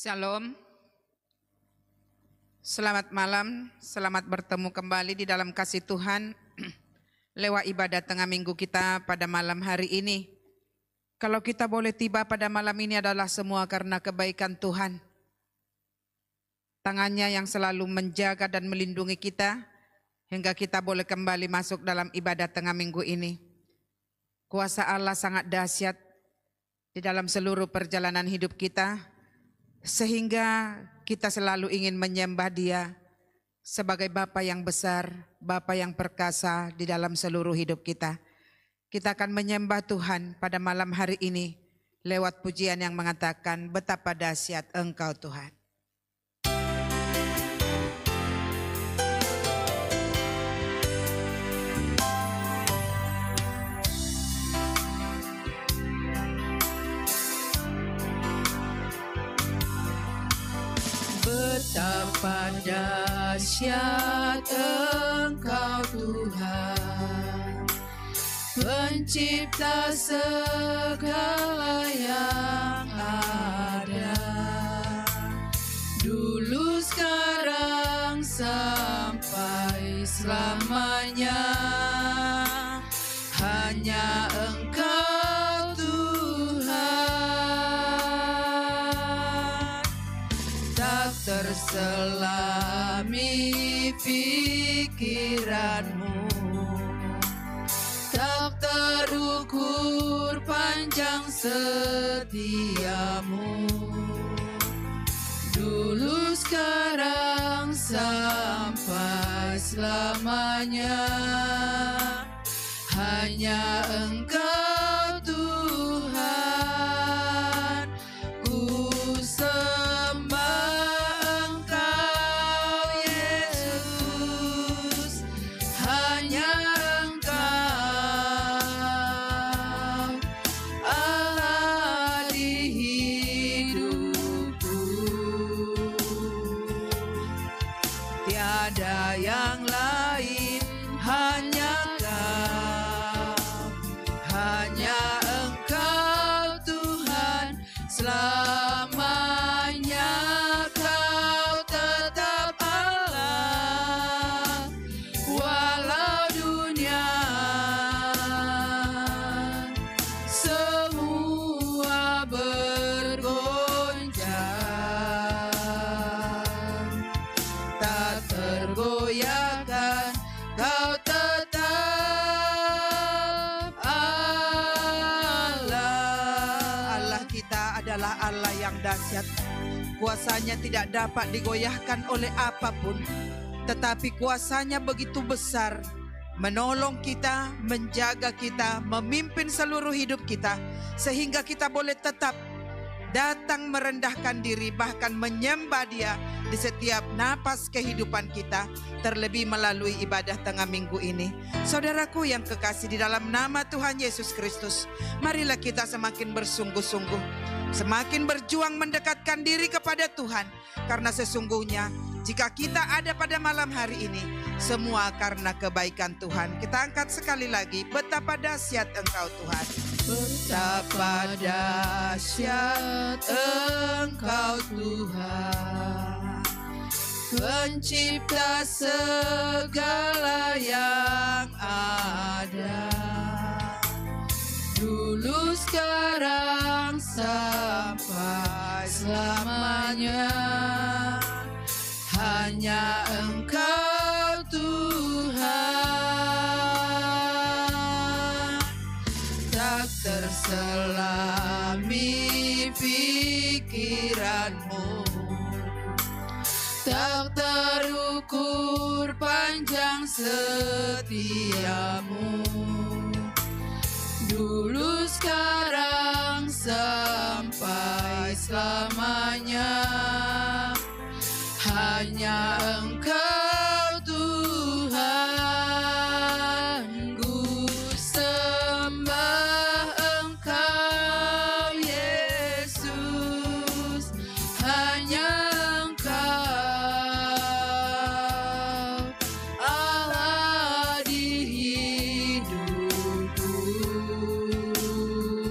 Shalom, selamat malam, selamat bertemu kembali di dalam kasih Tuhan lewat ibadah tengah minggu kita pada malam hari ini. Kalau kita boleh tiba pada malam ini adalah semua karena kebaikan Tuhan. Tangannya yang selalu menjaga dan melindungi kita hingga kita boleh kembali masuk dalam ibadah tengah minggu ini. Kuasa Allah sangat dahsyat di dalam seluruh perjalanan hidup kita, sehingga kita selalu ingin menyembah Dia sebagai Bapa yang besar, Bapa yang perkasa di dalam seluruh hidup kita. Kita akan menyembah Tuhan pada malam hari ini lewat pujian yang mengatakan betapa dahsyat Engkau Tuhan. Betapa dahsyat Engkau Tuhan, Pencipta segala yang ada, dulu sekarang sampai selamanya. Hanya Engkau Tuhan, tak terselami pikiranmu, tak terukur panjang setiamu, dulu sekarang sampai selamanya. Hanya Engkau Tuhan, ku sembah Engkau Yesus. Hanya Engkau Allah di hidupku, tiada yang lain, hanya Engkau Tuhan, selamanya Kau tetap Allah, walau dunia semua bergoncang, tak tergoyahkan Kau tetap Allah. Kita adalah Allah yang dahsyat. Kuasanya tidak dapat digoyahkan oleh apapun, tetapi kuasanya begitu besar, menolong kita, menjaga kita, memimpin seluruh hidup kita, sehingga kita boleh tetap datang merendahkan diri, bahkan menyembah Dia di setiap napas kehidupan kita, terlebih melalui ibadah tengah minggu ini. Saudaraku yang kekasih di dalam nama Tuhan Yesus Kristus, marilah kita semakin bersungguh-sungguh, semakin berjuang mendekatkan diri kepada Tuhan, karena sesungguhnya jika kita ada pada malam hari ini, semua karena kebaikan Tuhan. Kita angkat sekali lagi, betapa dahsyat Engkau Tuhan. Betapa dahsyat Engkau Tuhan, Pencipta segala yang ada, dulu sekarang sampai selamanya. Hanya Engkau Tuhan, tak terselami pikiranmu, tak terukur panjang setiamu, dulu sekarang sampai selamanya. Hanya Engkau Tuhan, ku sembah Engkau Yesus. Hanya Engkau Allah di hidupku,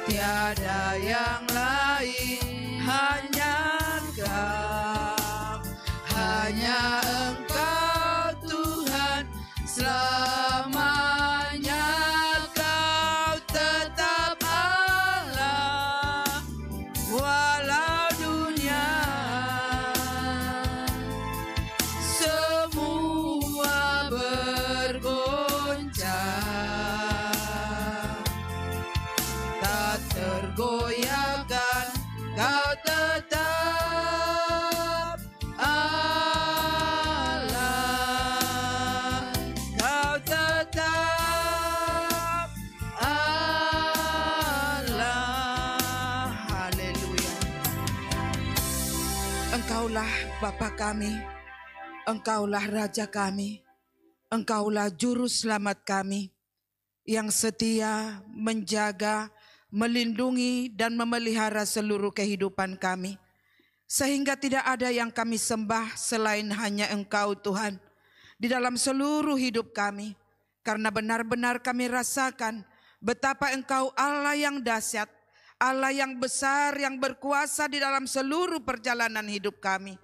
tiada yang lain, hanya Engkau, hanya Engkau Tuhan selamanya. Kau tetap Allah walau dunia semua bergoncang, tak tergoyahkan. Kau tetap Allah, Kau tetap Allah. Haleluya. Engkaulah Bapa kami, Engkaulah Raja kami, Engkaulah Juru Selamat kami, yang setia menjaga, melindungi dan memelihara seluruh kehidupan kami, sehingga tidak ada yang kami sembah selain hanya Engkau Tuhan di dalam seluruh hidup kami, karena benar-benar kami rasakan betapa Engkau Allah yang dahsyat, Allah yang besar, yang berkuasa di dalam seluruh perjalanan hidup kami.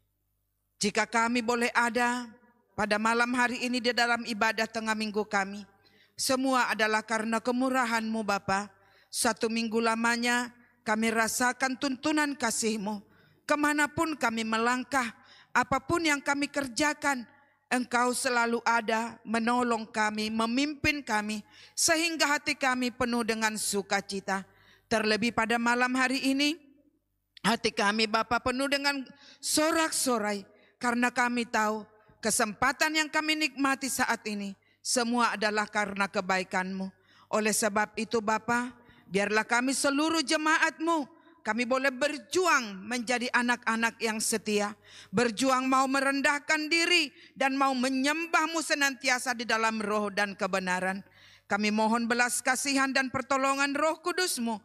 Jika kami boleh ada pada malam hari ini di dalam ibadah tengah minggu kami, semua adalah karena kemurahan-Mu Bapa. 1 minggu lamanya kami rasakan tuntunan kasih-Mu. Kemanapun kami melangkah, apapun yang kami kerjakan, Engkau selalu ada menolong kami, memimpin kami, sehingga hati kami penuh dengan sukacita. Terlebih pada malam hari ini, hati kami Bapa penuh dengan sorak-sorai, karena kami tahu kesempatan yang kami nikmati saat ini semua adalah karena kebaikan-Mu. Oleh sebab itu Bapa, biarlah kami seluruh jemaat-Mu, kami boleh berjuang menjadi anak-anak yang setia. Berjuang mau merendahkan diri dan mau menyembah-Mu senantiasa di dalam roh dan kebenaran. Kami mohon belas kasihan dan pertolongan Roh Kudus-Mu,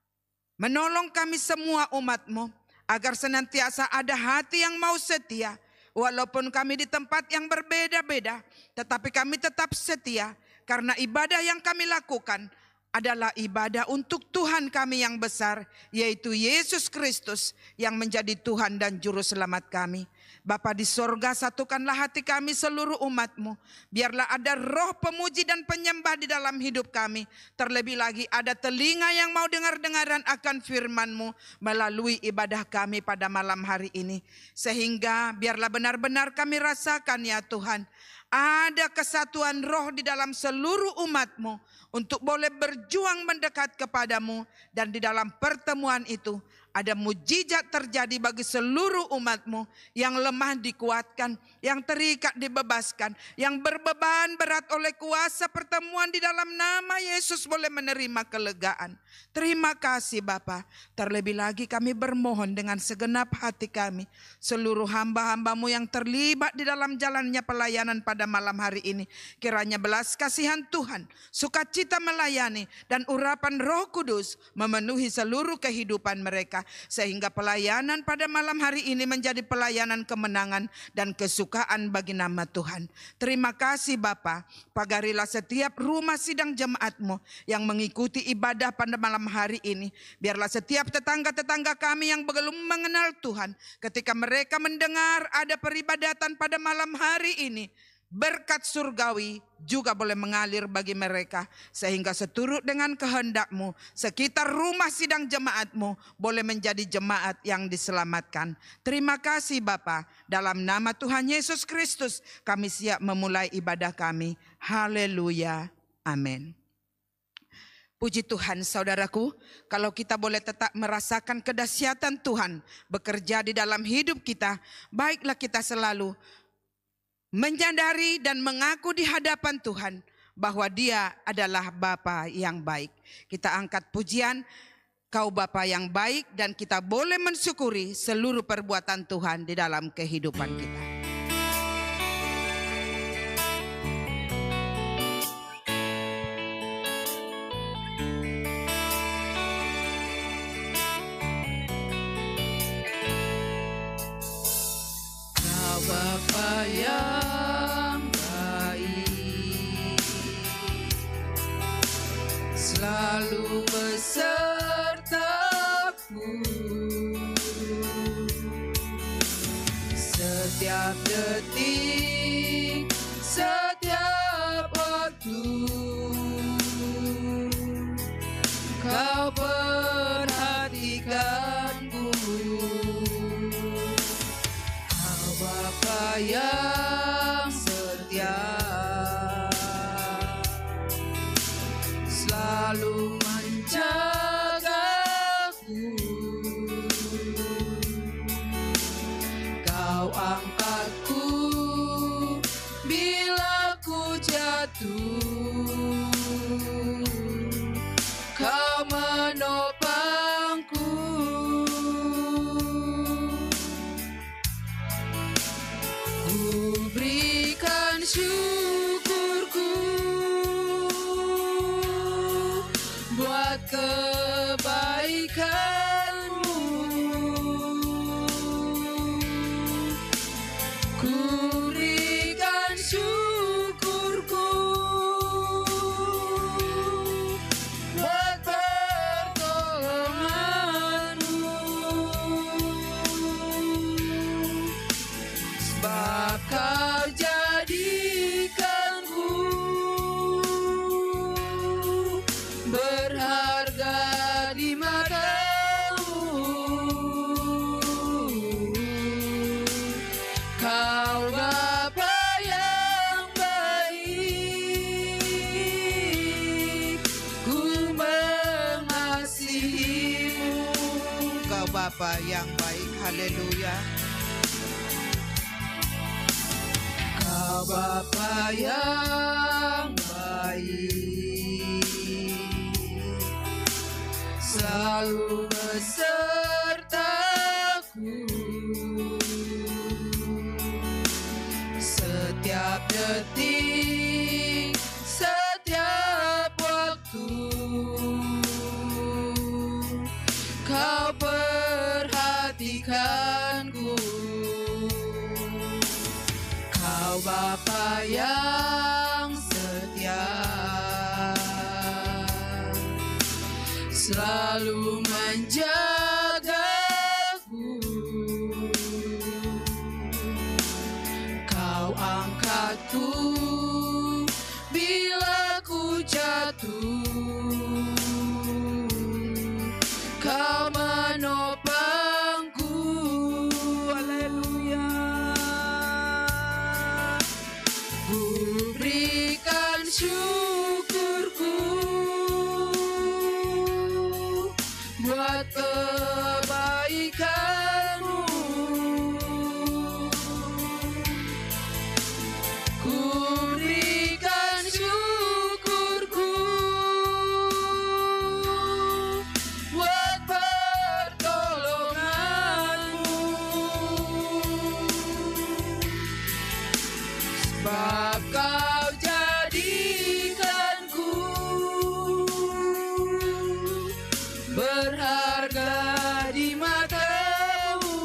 menolong kami semua umat-Mu, agar senantiasa ada hati yang mau setia. Walaupun kami di tempat yang berbeda-beda, tetapi kami tetap setia, karena ibadah yang kami lakukan adalah ibadah untuk Tuhan kami yang besar, yaitu Yesus Kristus yang menjadi Tuhan dan Juru Selamat kami. Bapa di sorga, satukanlah hati kami seluruh umat-Mu. Biarlah ada roh pemuji dan penyembah di dalam hidup kami. Terlebih lagi ada telinga yang mau dengar-dengaran akan firman-Mu melalui ibadah kami pada malam hari ini. Sehingga biarlah benar-benar kami rasakan ya Tuhan, ada kesatuan roh di dalam seluruh umat-Mu untuk boleh berjuang mendekat kepadamu. Dan di dalam pertemuan itu ada mujizat terjadi bagi seluruh umat-Mu, yang lemah dikuatkan, yang terikat dibebaskan, yang berbeban berat oleh kuasa pertemuan di dalam nama Yesus boleh menerima kelegaan. Terima kasih Bapa. Terlebih lagi kami bermohon dengan segenap hati kami, seluruh hamba-hamba-Mu yang terlibat di dalam jalannya pelayanan pada malam hari ini, kiranya belas kasihan Tuhan, sukacita melayani, dan urapan Roh Kudus memenuhi seluruh kehidupan mereka, sehingga pelayanan pada malam hari ini menjadi pelayanan kemenangan dan kesukaan bagi nama Tuhan. Terima kasih Bapa. Pagarilah setiap rumah sidang jemaat-Mu yang mengikuti ibadah pada malam hari ini. Biarlah setiap tetangga-tetangga kami yang belum mengenal Tuhan, ketika mereka mendengar ada peribadatan pada malam hari ini, berkat surgawi juga boleh mengalir bagi mereka, sehingga seturut dengan kehendak-Mu, sekitar rumah sidang jemaat-Mu boleh menjadi jemaat yang diselamatkan. Terima kasih Bapa. Dalam nama Tuhan Yesus Kristus kami siap memulai ibadah kami. Haleluya. Amin. Puji Tuhan saudaraku, kalau kita boleh tetap merasakan kedahsyatan Tuhan bekerja di dalam hidup kita, baiklah kita selalu menyadari dan mengaku di hadapan Tuhan bahwa Dia adalah Bapa yang baik. Kita angkat pujian, Kau Bapa yang baik, dan kita boleh mensyukuri seluruh perbuatan Tuhan di dalam kehidupan kita. Kau Bapa yang baik, selalu bersama Kau perhatikanku. Kau Bapa yang setia, selalu menjagaku. Kau angkatku bila ku jatuh. Kau menopangku. Ku berikan syukurku buat kebaikanmu. Ku berikan syukurku buat pertolonganmu. Sebab Kau jadikanku berharga di mata-Mu. Kau Bapa yang baik, ku mengasihi-Mu. Kau Bapa yang baik, haleluya. Kau Bapa yang baik, selalu besertaku. Setiap detik, setiap waktu, Kau perhatikanku. Kau Bapa yang setia, selalu menjagaku. Kau angkatku bila ku jatuh. Kau menopangku. Haleluya. Ku berikan syukurku buat kebaikanmu. Ku berikan syukurku buat pertolonganmu. Sebab Kau jadikanku berharga di mata-Mu.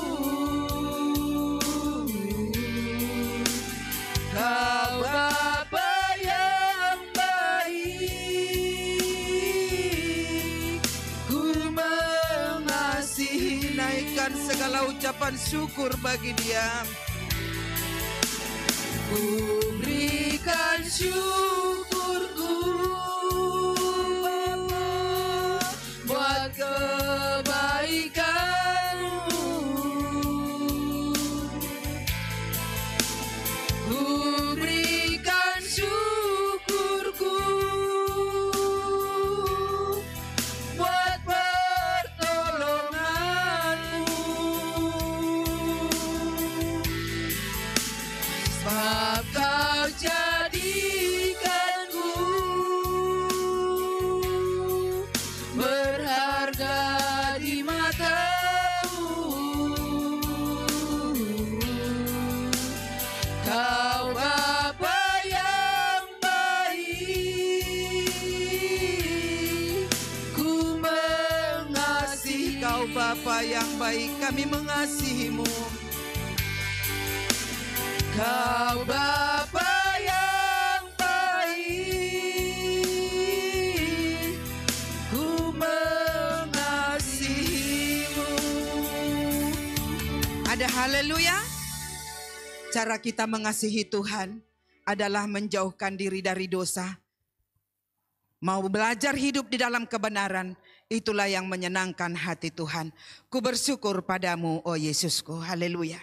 Kau Bapa yang baik, ku mengasihi. Naikkan segala ucapan syukur bagi Dia. Ku berikan syukurku buat kebaikanmu. Ku berikan syukurku buat pertolonganmu. Sebab Kau jadikanku berharga di mata-Mu. Kau Bapa yang baik, ku mengasihi. Kau Bapa yang baik, kami mengasihi-Mu. Kau Bapa yang baik, ku mengasihi-Mu. Ada haleluya. Cara kita mengasihi Tuhan adalah menjauhkan diri dari dosa, mau belajar hidup di dalam kebenaran, itulah yang menyenangkan hati Tuhan. Ku bersyukur padamu, oh Yesusku. Haleluya.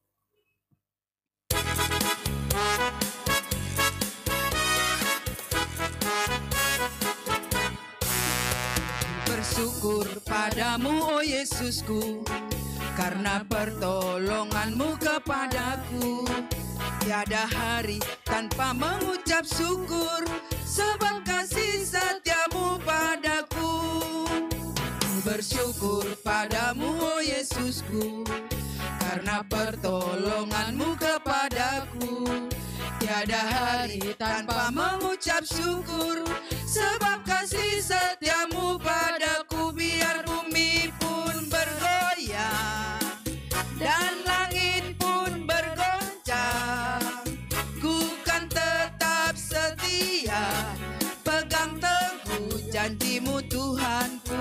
Bersyukur padamu, oh Yesusku, karena pertolonganmu kepadaku. Tiada hari tanpa mengucap syukur, sebab kasih setiamu padaku. Bersyukur padamu, oh Yesusku, karena pertolonganmu kepadaku. Tiada hari tanpa mengucap syukur, sebab kasih setiamu padaku. Biar bumi pun bergoyang dan langit pun bergoncang, ku kan tetap setia, pegang teguh janjimu Tuhanku.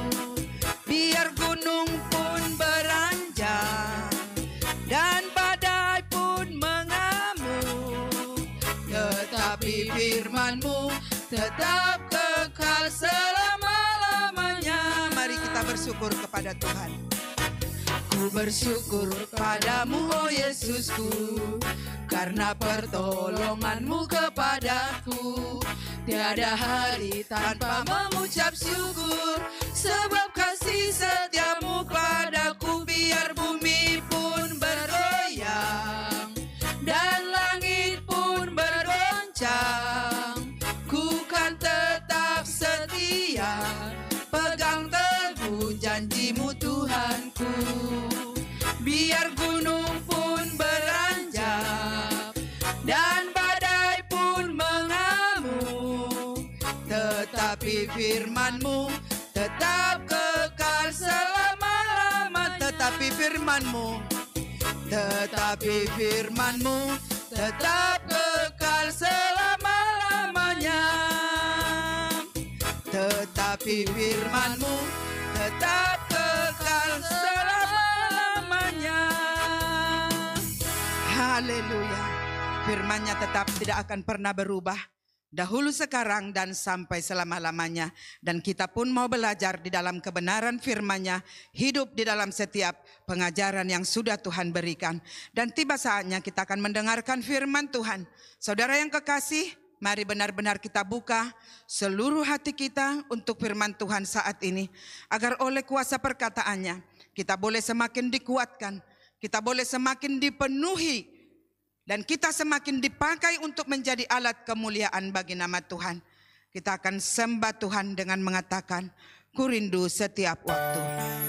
Biar gunung pun beranjak dan badai pun mengamuk, tetapi firman-Mu tetap kekal selama-lamanya. Mari kita bersyukur kepada Tuhan. Ku bersyukur padamu, oh Yesusku, karena pertolonganmu kepadaku. Tiada hari tanpa mengucap syukur, sebab kasih setiamu padaku. Biar bumi pun bergoyang dan langit pun bergoncang, ku kan tetap setia, pegang teguh janjimu Tuhanku. Biar gunung pun beranjak dan badai pun mengamuk, tetapi firman-Mu tetap kekal selama-lama. Tetapi firman-Mu tetap kekal selama-lamanya. Tetapi firman-Mu tetap kekal selama-lamanya. Haleluya. Firman-Nya tetap tidak akan pernah berubah, dahulu, sekarang, dan sampai selama-lamanya. Dan kita pun mau belajar di dalam kebenaran firman-Nya, hidup di dalam setiap pengajaran yang sudah Tuhan berikan. Dan tiba saatnya kita akan mendengarkan firman Tuhan. Saudara yang kekasih, mari benar-benar kita buka seluruh hati kita untuk firman Tuhan saat ini. Agar oleh kuasa perkataannya, kita boleh semakin dikuatkan, kita boleh semakin dipenuhi, dan kita semakin dipakai untuk menjadi alat kemuliaan bagi nama Tuhan. Kita akan sembah Tuhan dengan mengatakan, ku rindu setiap waktu.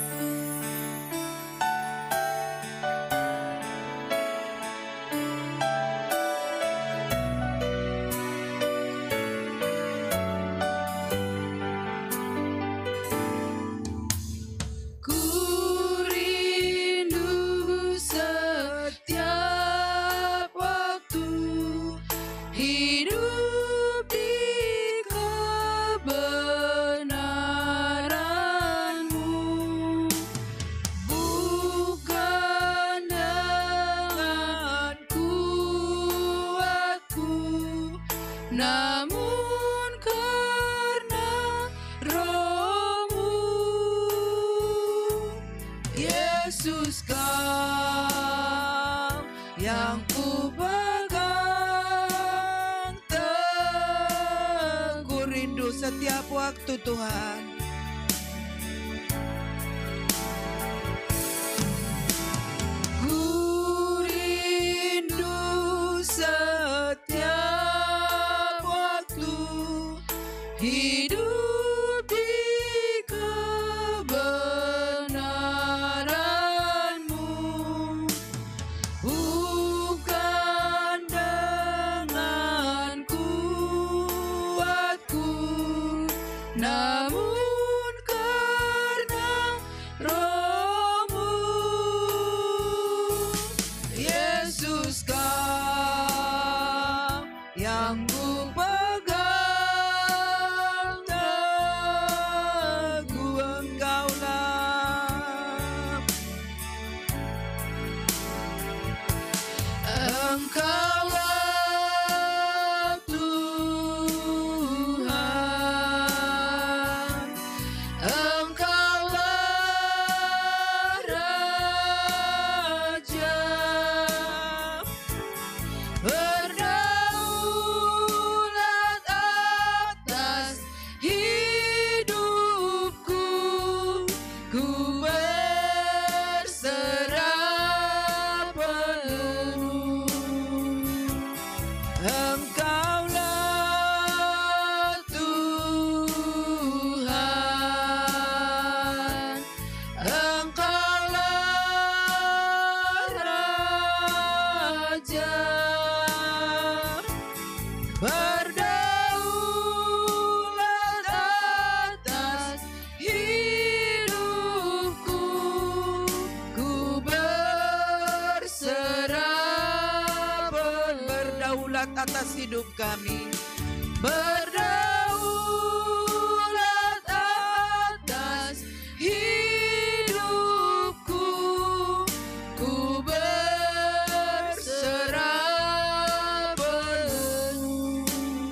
Namun karena Roh-Mu, Yesus Kau yang ku pegang teguh. Rindu setiap waktu Tuhan. Ku rindu setiap waktu hidup di kebenaran-Mu, bukan dengan kuatku, namun atas hidup kami. Berdaulat atas hidupku, ku berserah penuh.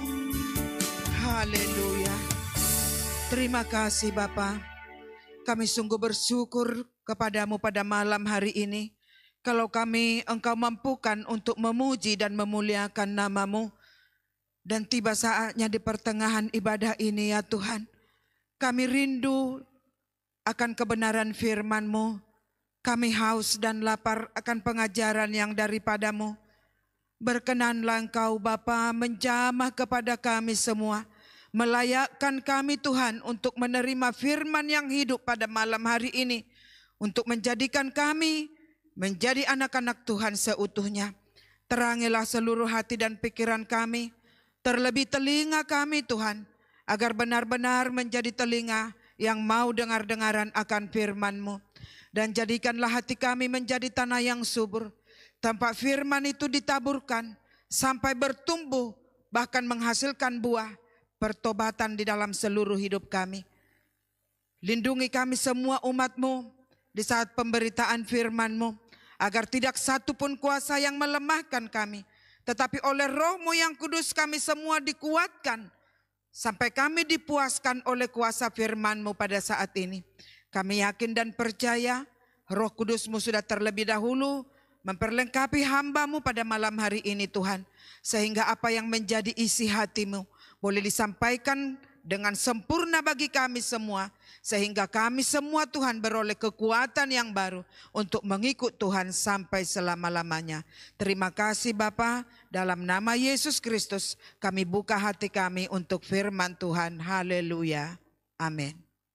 Haleluya. Terima kasih Bapa. Kami sungguh bersyukur kepadamu pada malam hari ini. Kalau Engkau mampukan untuk memuji dan memuliakan nama-Mu. Dan tiba saatnya di pertengahan ibadah ini ya Tuhan. Kami rindu akan kebenaran firman-Mu. Kami haus dan lapar akan pengajaran yang daripada-Mu. Berkenanlah Engkau Bapa menjamah kepada kami semua. Melayakkan kami Tuhan untuk menerima firman yang hidup pada malam hari ini. Untuk menjadikan kami menjadi anak-anak Tuhan seutuhnya. Terangilah seluruh hati dan pikiran kami. Terlebih telinga kami Tuhan. Agar benar-benar menjadi telinga yang mau dengar-dengaran akan firman-Mu. Dan jadikanlah hati kami menjadi tanah yang subur. Tempat firman itu ditaburkan. Sampai bertumbuh bahkan menghasilkan buah. Pertobatan di dalam seluruh hidup kami. Lindungi kami semua umat-Mu di saat pemberitaan firman-Mu. Agar tidak satu pun kuasa yang melemahkan kami. Tetapi oleh Roh-Mu yang kudus kami semua dikuatkan. Sampai kami dipuaskan oleh kuasa firman-Mu pada saat ini. Kami yakin dan percaya Roh Kudus-Mu sudah terlebih dahulu memperlengkapi hamba-Mu pada malam hari ini Tuhan. Sehingga apa yang menjadi isi hati-Mu boleh disampaikan dengan sempurna bagi kami semua. Sehingga kami semua Tuhan beroleh kekuatan yang baru untuk mengikut Tuhan sampai selama-lamanya. Terima kasih Bapa, dalam nama Yesus Kristus kami buka hati kami untuk firman Tuhan. Haleluya. Amin.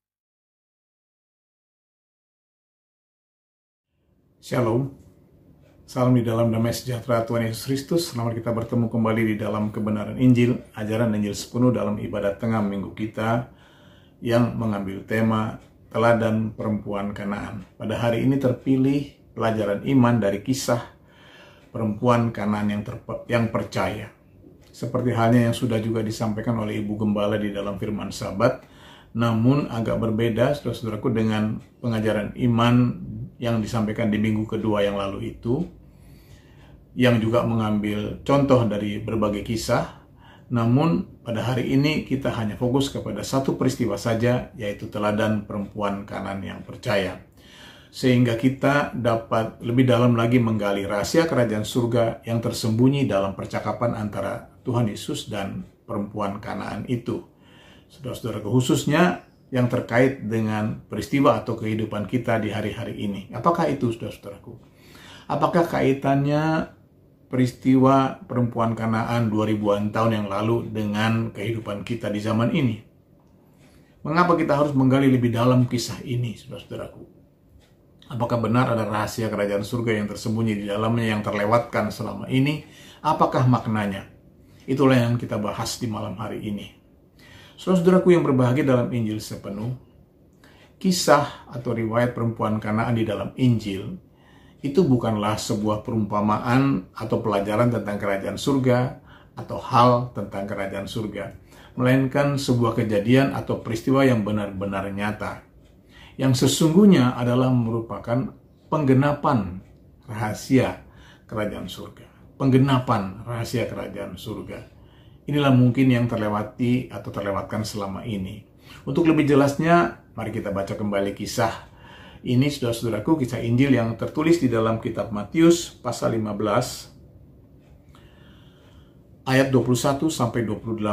Shalom. Salam di dalam damai sejahtera Tuhan Yesus Kristus. Selamat kita bertemu kembali di dalam kebenaran Injil, ajaran Injil sepenuh dalam ibadat tengah minggu kita yang mengambil tema teladan perempuan Kanaan. Pada hari ini terpilih pelajaran iman dari kisah perempuan Kanaan yang percaya. Seperti halnya yang sudah juga disampaikan oleh Ibu Gembala di dalam firman Sabat, namun agak berbeda saudara-saudaraku dengan pengajaran iman yang disampaikan di minggu kedua yang lalu itu, yang juga mengambil contoh dari berbagai kisah. Namun pada hari ini kita hanya fokus kepada satu peristiwa saja, yaitu teladan perempuan Kanaan yang percaya. Sehingga kita dapat lebih dalam lagi menggali rahasia kerajaan surga yang tersembunyi dalam percakapan antara Tuhan Yesus dan perempuan Kanaan itu. Saudara-saudara, khususnya yang terkait dengan peristiwa atau kehidupan kita di hari-hari ini. Apakah itu saudara-saudaraku? Apakah kaitannya peristiwa perempuan Kanaan 2000-an tahun yang lalu dengan kehidupan kita di zaman ini? Mengapa kita harus menggali lebih dalam kisah ini, saudara-saudaraku? Apakah benar ada rahasia kerajaan surga yang tersembunyi di dalamnya yang terlewatkan selama ini? Apakah maknanya? Itulah yang kita bahas di malam hari ini. Saudara-saudaraku yang berbahagia dalam Injil sepenuh, kisah atau riwayat perempuan Kanaan di dalam Injil itu bukanlah sebuah perumpamaan atau pelajaran tentang kerajaan surga atau hal tentang kerajaan surga, melainkan sebuah kejadian atau peristiwa yang benar-benar nyata, yang sesungguhnya adalah merupakan penggenapan rahasia kerajaan surga. Penggenapan rahasia kerajaan surga. Inilah mungkin yang terlewati atau terlewatkan selama ini. Untuk lebih jelasnya, mari kita baca kembali kisah ini, saudara-saudaraku, kisah Injil yang tertulis di dalam kitab Matius pasal 15 ayat 21 sampai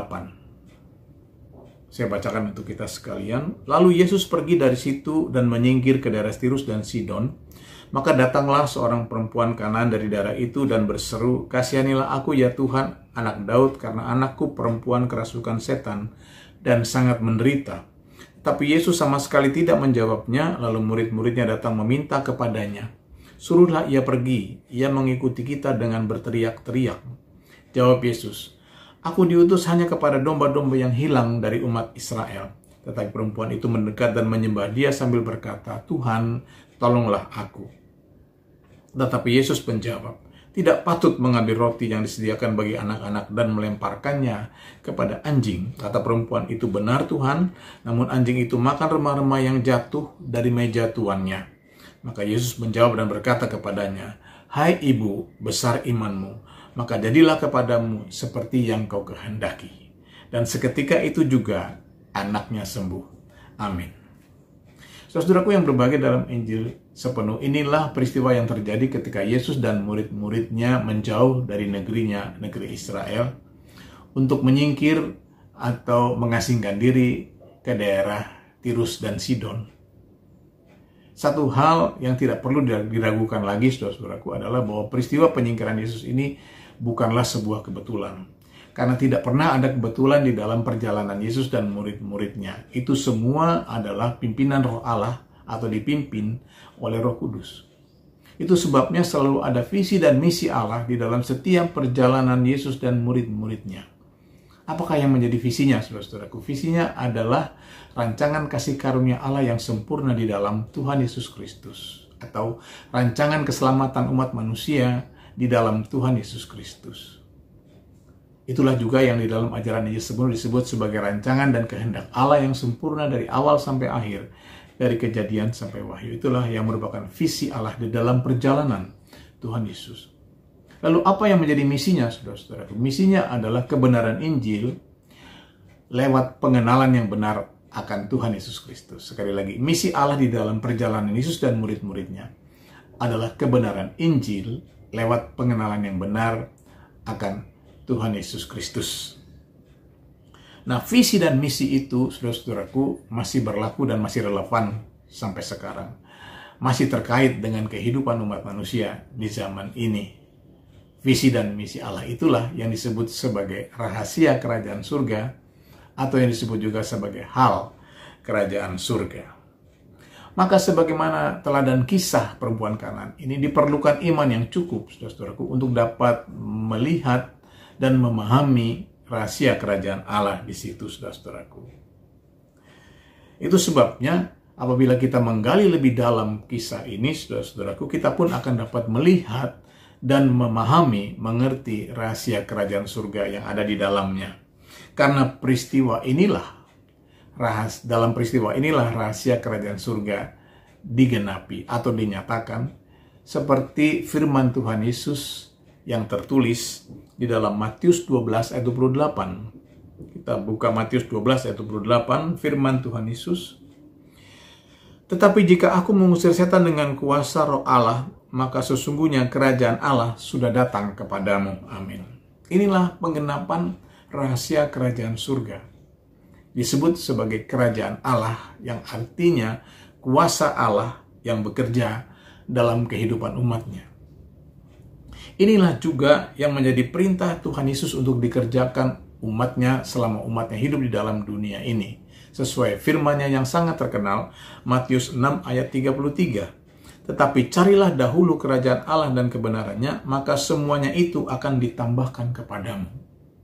28. Saya bacakan untuk kita sekalian. Lalu Yesus pergi dari situ dan menyingkir ke daerah Tirus dan Sidon. Maka datanglah seorang perempuan Kanaan dari daerah itu dan berseru, "Kasihanilah aku ya Tuhan, anak Daud, karena anakku perempuan kerasukan setan dan sangat menderita." Tapi Yesus sama sekali tidak menjawabnya, lalu murid-muridnya datang meminta kepadanya, "Suruhlah ia pergi, ia mengikuti kita dengan berteriak-teriak." Jawab Yesus, "Aku diutus hanya kepada domba-domba yang hilang dari umat Israel." Tetapi perempuan itu mendekat dan menyembah dia sambil berkata, "Tuhan, tolonglah aku." Tetapi Yesus menjawab, tidak patut mengambil roti yang disediakan bagi anak-anak dan melemparkannya kepada anjing. Kata perempuan, itu benar Tuhan, namun anjing itu makan remah-remah yang jatuh dari meja tuannya. Maka Yesus menjawab dan berkata kepadanya, hai ibu, besar imanmu, maka jadilah kepadamu seperti yang kau kehendaki. Dan seketika itu juga anaknya sembuh. Amin. Saudaraku yang berbahagia, dalam Injil sepenuh inilah peristiwa yang terjadi ketika Yesus dan murid-muridnya menjauh dari negerinya, negeri Israel, untuk menyingkir atau mengasingkan diri ke daerah Tirus dan Sidon. Satu hal yang tidak perlu diragukan lagi, saudara-saudaraku, adalah bahwa peristiwa penyingkiran Yesus ini bukanlah sebuah kebetulan. Karena tidak pernah ada kebetulan di dalam perjalanan Yesus dan murid-muridnya. Itu semua adalah pimpinan Roh Allah atau dipimpin oleh Roh Kudus. Itu sebabnya selalu ada visi dan misi Allah di dalam setiap perjalanan Yesus dan murid-muridnya. Apakah yang menjadi visinya, saudara-saudaraku? Visinya adalah rancangan kasih karunia Allah yang sempurna di dalam Tuhan Yesus Kristus. Atau rancangan keselamatan umat manusia di dalam Tuhan Yesus Kristus. Itulah juga yang di dalam ajaran Injil sepenuh disebut sebagai rancangan dan kehendak Allah yang sempurna dari awal sampai akhir, dari kejadian sampai wahyu. Itulah yang merupakan visi Allah di dalam perjalanan Tuhan Yesus. Lalu apa yang menjadi misinya, saudara-saudara? Misinya adalah kebenaran Injil lewat pengenalan yang benar akan Tuhan Yesus Kristus. Sekali lagi, misi Allah di dalam perjalanan Yesus dan murid-muridnya adalah kebenaran Injil lewat pengenalan yang benar akan Tuhan Yesus Kristus. Nah, visi dan misi itu, saudara-saudaraku, masih berlaku dan masih relevan sampai sekarang. Masih terkait dengan kehidupan umat manusia di zaman ini. Visi dan misi Allah itulah yang disebut sebagai rahasia kerajaan surga, atau yang disebut juga sebagai hal kerajaan surga. Maka sebagaimana teladan kisah perempuan Kanaan ini, diperlukan iman yang cukup, saudara-saudaraku, untuk dapat melihat dan memahami rahasia kerajaan Allah di situ, saudara-saudaraku. Itu sebabnya apabila kita menggali lebih dalam kisah ini, saudara-saudaraku, kita pun akan dapat melihat dan memahami, mengerti rahasia kerajaan surga yang ada di dalamnya. Karena peristiwa inilah, dalam peristiwa inilah rahasia kerajaan surga digenapi atau dinyatakan seperti firman Tuhan Yesus yang tertulis di dalam Matius 12 ayat 28. Kita buka Matius 12 ayat 28, firman Tuhan Yesus. Tetapi jika aku mengusir setan dengan kuasa Roh Allah, maka sesungguhnya kerajaan Allah sudah datang kepadamu. Amin. Inilah penggenapan rahasia kerajaan surga. Disebut sebagai kerajaan Allah, yang artinya kuasa Allah yang bekerja dalam kehidupan umatnya. Inilah juga yang menjadi perintah Tuhan Yesus untuk dikerjakan umatnya selama umatnya hidup di dalam dunia ini. Sesuai firman-Nya yang sangat terkenal, Matius 6 ayat 33. Tetapi carilah dahulu kerajaan Allah dan kebenarannya, maka semuanya itu akan ditambahkan kepadamu.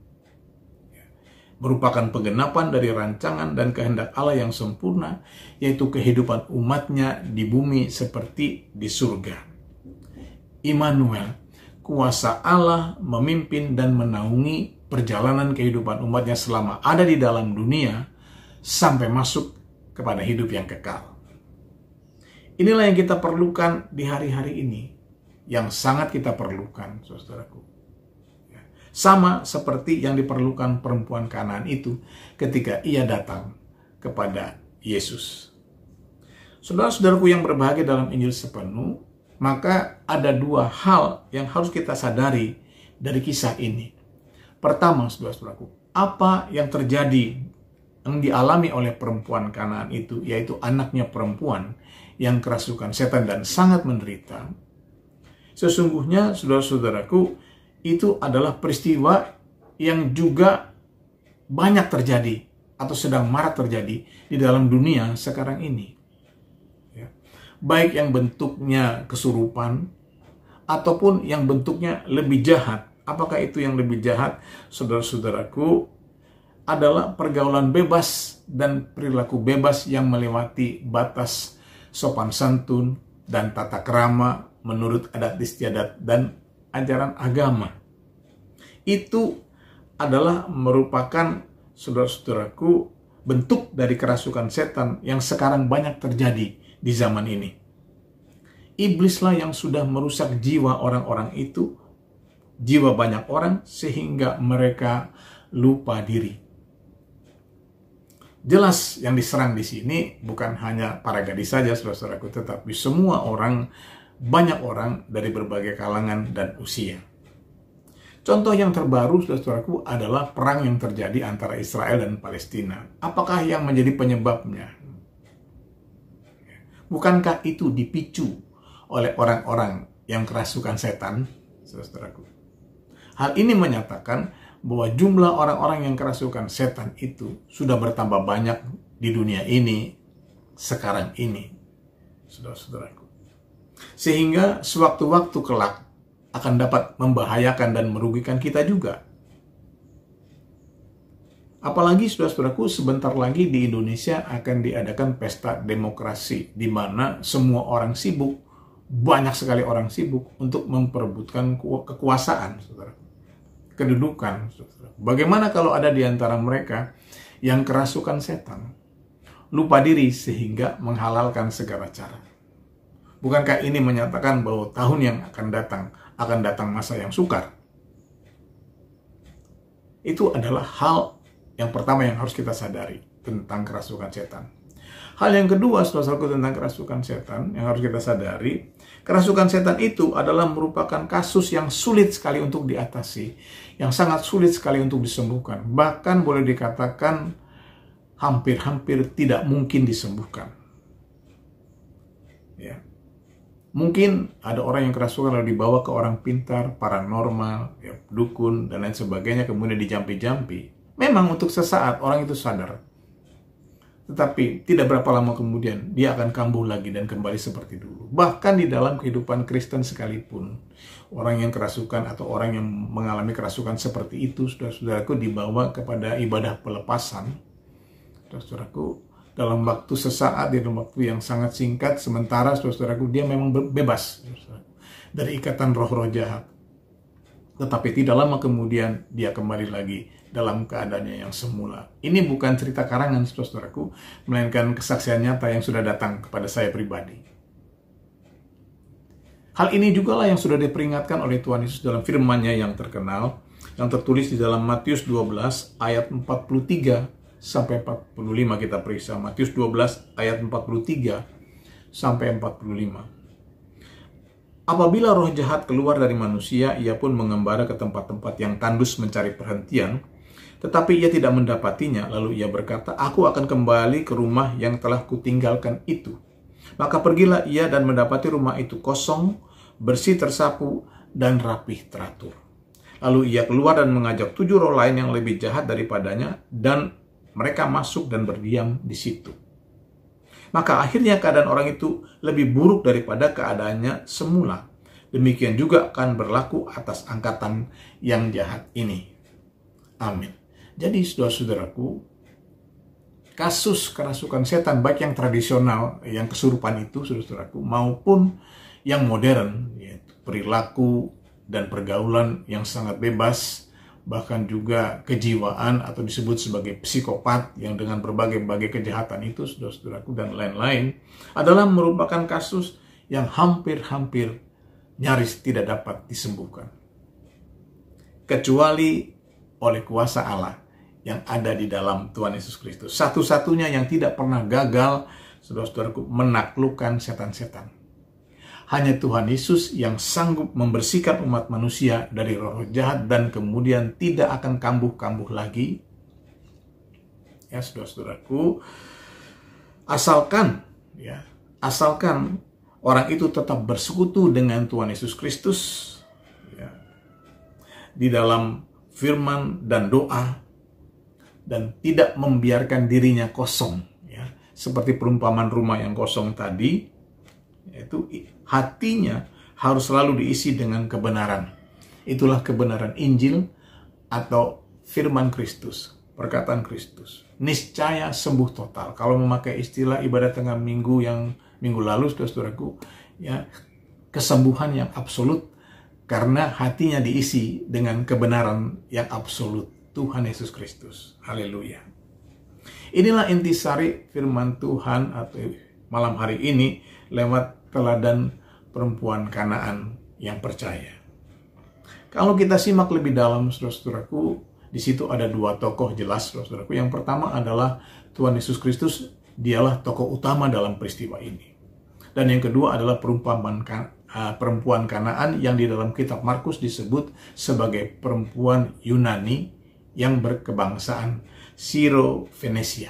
Merupakan penggenapan dari rancangan dan kehendak Allah yang sempurna, yaitu kehidupan umatnya di bumi seperti di surga. Immanuel, kuasa Allah memimpin dan menaungi perjalanan kehidupan umatnya selama ada di dalam dunia sampai masuk kepada hidup yang kekal. Inilah yang kita perlukan di hari-hari ini, yang sangat kita perlukan, saudaraku. Sama seperti yang diperlukan perempuan Kanaan itu ketika ia datang kepada Yesus. Saudara-saudaraku yang berbahagia dalam Injil sepenuh, maka ada dua hal yang harus kita sadari dari kisah ini. Pertama, saudara-saudaraku, apa yang terjadi, yang dialami oleh perempuan Kanaan itu, yaitu anaknya perempuan yang kerasukan setan dan sangat menderita. Sesungguhnya, saudara-saudaraku, itu adalah peristiwa yang juga banyak terjadi atau sedang marak terjadi di dalam dunia sekarang ini. Baik yang bentuknya kesurupan ataupun yang bentuknya lebih jahat. Apakah itu yang lebih jahat? Saudara-saudaraku, adalah pergaulan bebas dan perilaku bebas yang melewati batas sopan santun dan tata krama menurut adat istiadat dan ajaran agama. Itu adalah merupakan, saudara-saudaraku, bentuk dari kerasukan setan yang sekarang banyak terjadi di zaman ini. Iblislah yang sudah merusak jiwa orang-orang itu, jiwa banyak orang, sehingga mereka lupa diri. Jelas yang diserang di sini bukan hanya para gadis saja, saudara-saudaraku, tetapi semua orang, banyak orang dari berbagai kalangan dan usia. Contoh yang terbaru, saudara-saudaraku, adalah perang yang terjadi antara Israel dan Palestina. Apakah yang menjadi penyebabnya? Bukankah itu dipicu oleh orang-orang yang kerasukan setan, saudaraku? Hal ini menyatakan bahwa jumlah orang-orang yang kerasukan setan itu sudah bertambah banyak di dunia ini sekarang ini, saudara-saudaraku. Sehingga sewaktu-waktu kelak akan dapat membahayakan dan merugikan kita juga. Apalagi, saudara-saudaraku, sebentar lagi di Indonesia akan diadakan pesta demokrasi, di mana semua orang sibuk, banyak sekali orang sibuk untuk memperebutkan kekuasaan, saudara. Kedudukan, saudara. Bagaimana kalau ada di antara mereka yang kerasukan setan, lupa diri sehingga menghalalkan segala cara? Bukankah ini menyatakan bahwa tahun yang akan datang masa yang sukar? Itu adalah hal yang pertama yang harus kita sadari tentang kerasukan setan. Hal yang kedua, saudara-saudaraku, tentang kerasukan setan yang harus kita sadari, kerasukan setan itu adalah merupakan kasus yang sulit sekali untuk diatasi, yang sangat sulit sekali untuk disembuhkan. Bahkan boleh dikatakan hampir-hampir tidak mungkin disembuhkan. Ya. Mungkin ada orang yang kerasukan lalu dibawa ke orang pintar, paranormal, ya, dukun, dan lain sebagainya, kemudian dijampi-jampi. Memang untuk sesaat orang itu sadar. Tetapi tidak berapa lama kemudian dia akan kambuh lagi dan kembali seperti dulu. Bahkan di dalam kehidupan Kristen sekalipun, orang yang kerasukan atau orang yang mengalami kerasukan seperti itu, saudara-saudaraku, dibawa kepada ibadah pelepasan. Saudara-saudaraku, dalam waktu sesaat, dalam waktu yang sangat singkat, sementara saudara-saudaraku dia memang bebas dari ikatan roh-roh jahat. Tetapi tidak lama kemudian dia kembali lagi dalam keadaannya yang semula. Ini bukan cerita karangan, saudaraku, melainkan kesaksian nyata yang sudah datang kepada saya pribadi. Hal ini juga lah yang sudah diperingatkan oleh Tuhan Yesus dalam firman-Nya yang terkenal, yang tertulis di dalam Matius 12 ayat 43 sampai 45. Kita periksa Matius 12 ayat 43 sampai 45. Apabila roh jahat keluar dari manusia, ia pun mengembara ke tempat-tempat yang tandus mencari perhentian, tetapi ia tidak mendapatinya. Lalu ia berkata, "Aku akan kembali ke rumah yang telah kutinggalkan itu." Maka pergilah ia dan mendapati rumah itu kosong, bersih tersapu, dan rapih teratur. Lalu ia keluar dan mengajak 7 roh lain yang lebih jahat daripadanya, dan mereka masuk dan berdiam di situ. Maka akhirnya keadaan orang itu lebih buruk daripada keadaannya semula. Demikian juga akan berlaku atas angkatan yang jahat ini. Amin. Jadi, saudara-saudaraku, kasus kerasukan setan, baik yang tradisional, yang kesurupan itu, saudara-saudaraku, maupun yang modern, yaitu perilaku dan pergaulan yang sangat bebas, bahkan juga kejiwaan atau disebut sebagai psikopat yang dengan berbagai-bagai kejahatan itu, saudara-saudaraku, dan lain-lain, adalah merupakan kasus yang hampir-hampir nyaris tidak dapat disembuhkan. Kecuali oleh kuasa Allah yang ada di dalam Tuhan Yesus Kristus. Satu-satunya yang tidak pernah gagal, saudara-saudaraku, menaklukkan setan-setan. Hanya Tuhan Yesus yang sanggup membersihkan umat manusia dari roh jahat dan kemudian tidak akan kambuh-kambuh lagi. Ya, saudara-saudaraku, asalkan orang itu tetap bersekutu dengan Tuhan Yesus Kristus, ya, di dalam firman dan doa, dan tidak membiarkan dirinya kosong, ya, seperti perumpamaan rumah yang kosong tadi, yaitu hatinya harus selalu diisi dengan kebenaran. Itulah kebenaran Injil atau firman Kristus, perkataan Kristus. Niscaya sembuh total. Kalau memakai istilah ibadah tengah minggu yang minggu lalu, saudara-saudaraku, ya, kesembuhan yang absolut karena hatinya diisi dengan kebenaran yang absolut, Tuhan Yesus Kristus. Haleluya. Inilah intisari firman Tuhan atau malam hari ini lewat teladan perempuan Kanaan yang percaya. Kalau kita simak lebih dalam, saudara-saudaraku, di situ ada dua tokoh jelas, saudara-saudaraku. Yang pertama adalah Tuhan Yesus Kristus, dialah tokoh utama dalam peristiwa ini. Dan yang kedua adalah perempuan Kanaan yang di dalam kitab Markus disebut sebagai perempuan Yunani yang berkebangsaan Siro-Venesia.